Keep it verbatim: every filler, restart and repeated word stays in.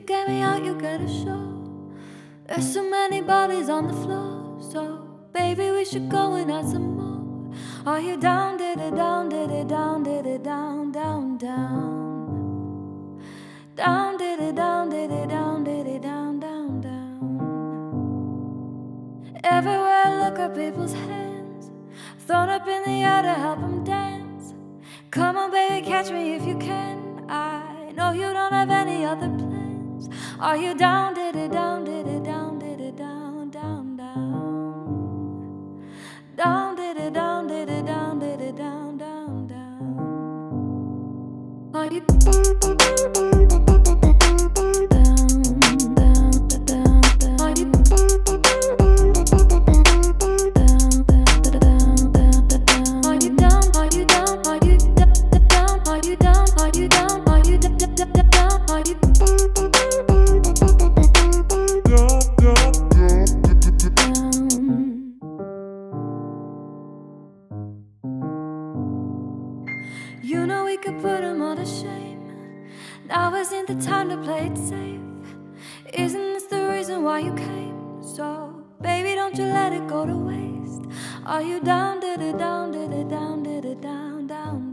get me out, you get a show. There's so many bodies on the floor, so baby, we should go and add some more. Are you down, did it down, did it down, did it down, down, down? Down, did it down, did it down, did it down, down, down. Everywhere I look are people's hands thrown up in the air to help them dance. Come on, baby, catch me if you can. I know you don't have any other plans. Are you down, did it down, did it down, did it down, down, down? Down, did it down, did it down, did it down, down, down? Are you down, down, down, down, down? Are you down, down, are you down, are you down, are you down, are you down, are you down, are you down, are you You know we could put them all to shame. Now isn't the time to play it safe. Isn't this the reason why you came? So, baby, don't you let it go to waste. Are you down, did it down, did it down, did it down, down?